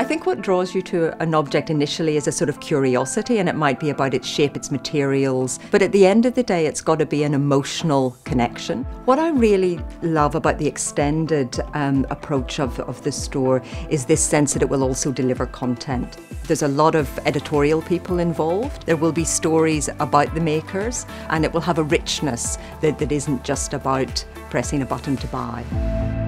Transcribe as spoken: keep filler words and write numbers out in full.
think what draws you to an object initially is a sort of curiosity, and it might be about its shape, its materials, but at the end of the day it's got to be an emotional connection. What I really love about the extended um, approach of, of the store is this sense that it will also deliver content. There's a lot of editorial people involved. There will be stories about the makers, and it will have a richness that, that isn't just about pressing a button to buy.